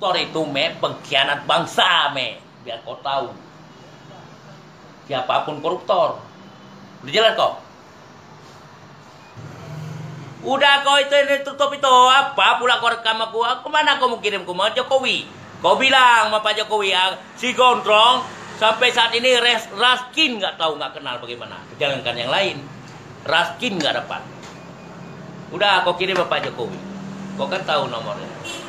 koruptor itu, Me, pengkhianat bangsa, Me. Biar kau tahu. Siapapun koruptor. Udah jelas kok? Udah kau itu tutup itu. Apa pula kau rekam aku? Kemana kau mau kirim ke Jokowi? Kau bilang sama Pak Jokowi, si Gondrong sampai saat ini Raskin nggak tahu, nggak kenal bagaimana. Jalankan yang lain. Raskin nggak dapat. Udah kau kirim ke Pak Jokowi. Kau kan tahu nomornya.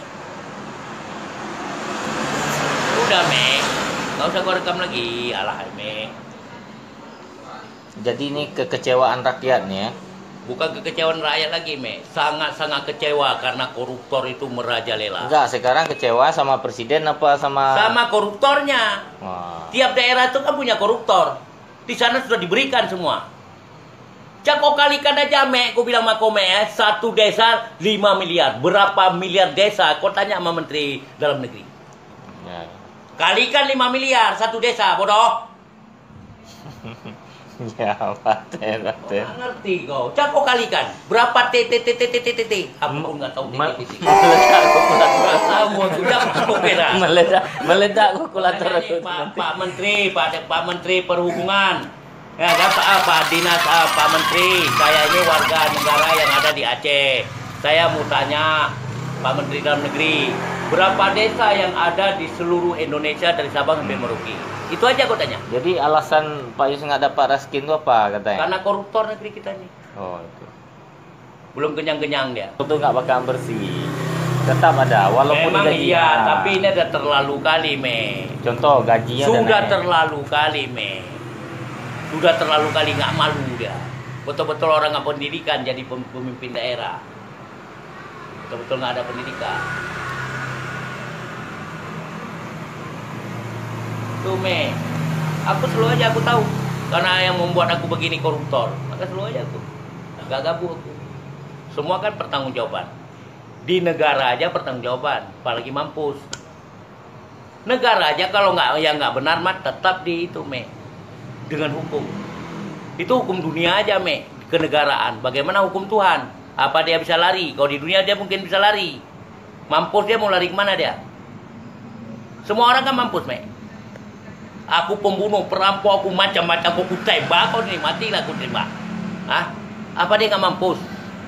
Udah, Me. Nggak usah kau rekam lagi. Alah, Me. Jadi ini kekecewaan rakyatnya. Bukan kekecewaan rakyat lagi, Me. Sangat-sangat kecewa karena koruptor itu merajalela. Enggak, sekarang kecewa sama presiden apa sama... Sama koruptornya. Wah. Tiap daerah itu kan punya koruptor. Di sana sudah diberikan semua. Cak kau kalikan aja, Me. Kau bilang sama kau, Me, satu desa 5 miliar. Berapa miliar desa? Kau tanya sama Menteri Dalam Negeri. Ya. Kalikan 5 miliar satu desa, bodoh. Ya, paten. Nggak ngerti kau. Cak kau kalikan. Berapa TTTTTTT? Aku nggak tahu TTTT. Meledak kalkulator. Nggak tahu aku. Jangan kau kira. Meledak kalkulator. Pak Menteri Perhubungan. Ya, Pak Dinas, Pak Menteri, saya ini warga negara yang ada di Aceh. Saya mau tanya Pak Menteri Dalam Negeri, berapa desa yang ada di seluruh Indonesia dari Sabang sampai Merauke? Itu aja aku tanya. Jadi alasan Pak Yus nggak dapat Raskin itu apa katanya? Karena koruptor negeri kita ini. Oh, itu. Belum kenyang-kenyang dia. Itu nggak bakal bersih. Tetap ada, walaupun Memang gajinya. iya, tapi ini ada terlalu kali, Me. Contoh gajinya Sudah naik. terlalu kali, Me. Sudah terlalu kali, nggak malu dia. Betul-betul orang nggak pendidikan jadi pemimpin daerah. Betul-betul nggak ada pendidikan. Tuh, Me. Aku selalu aja aku tahu. Karena yang membuat aku begini koruptor. Maka selalu aja aku. Nggak gabung aku. Semua kan pertanggungjawaban. Di negara aja pertanggungjawaban. Apalagi mampus. Negara aja kalau nggak benar mah tetap di itu, Me. Dengan hukum. Itu hukum dunia aja, Me. Kenegaraan. Bagaimana hukum Tuhan? Apa dia bisa lari? Kalau di dunia dia mungkin bisa lari. Mampus dia mau lari kemana dia? Semua orang kan mampus, Me. Aku pembunuh, perampok, aku macam-macam, aku tembak, kau nih matilah aku tembak. Hah? Apa dia nggak mampus?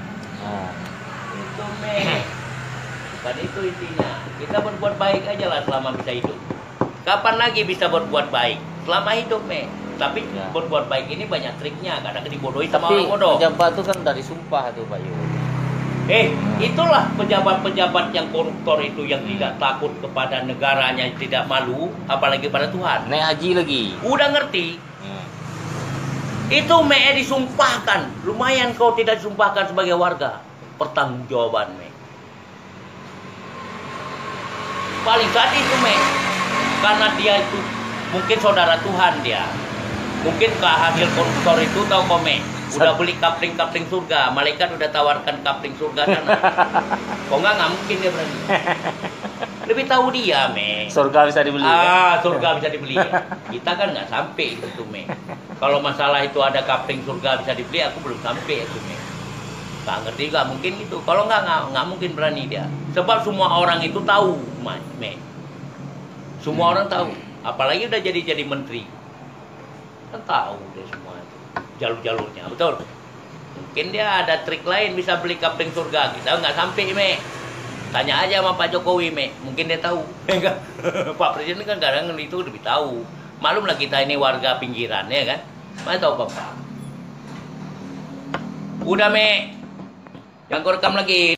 Itu, Me. Bukan itu intinya. Kita berbuat baik aja lah selama bisa hidup. Kapan lagi bisa berbuat baik? Selama hidup, Me. Tapi Ya. berbuat baik ini banyak triknya. Kadang dibodohi sama Tapi orang bodoh. pejabat itu kan dari sumpah tuh Pak Yus. Itulah pejabat-pejabat yang koruptor itu yang tidak takut kepada negaranya, tidak malu, apalagi pada Tuhan. Naik haji lagi. Udah ngerti? Itu, Me, disumpahkan. Lumayan kau tidak disumpahkan sebagai warga. Pertanggungjawaban, Me. Paling saat itu, Me. Karena dia itu mungkin saudara Tuhan dia. Mungkin hasil koruptor itu tahu kok, Me. Udah beli kapling-kapling surga. Malaikat udah tawarkan kapling surga sana. Kok nggak mungkin dia berani. Lebih tahu dia, Me. Surga bisa dibeli. Surga bisa dibeli. Kita kan nggak sampai itu, Me. Kalau masalah itu ada kapling surga bisa dibeli, aku belum sampai itu, Me. Nggak ngerti, nggak mungkin gitu. Kalau nggak mungkin berani dia. Sebab semua orang itu tahu, Me. Semua orang tahu. Apalagi udah jadi menteri. Kan tahu deh semua itu. Jalur-jalurnya, betul. Mungkin dia ada trik lain bisa beli kapling surga. Kita nggak sampai, Me. Tanya aja sama Pak Jokowi, Me. Mungkin dia tahu. Pak Presiden kan kadang itu lebih tahu. Malumlah kita ini warga pinggiran, ya kan? Mana tahu Bapak. Udah, Me. Jangan kau rekam lagi.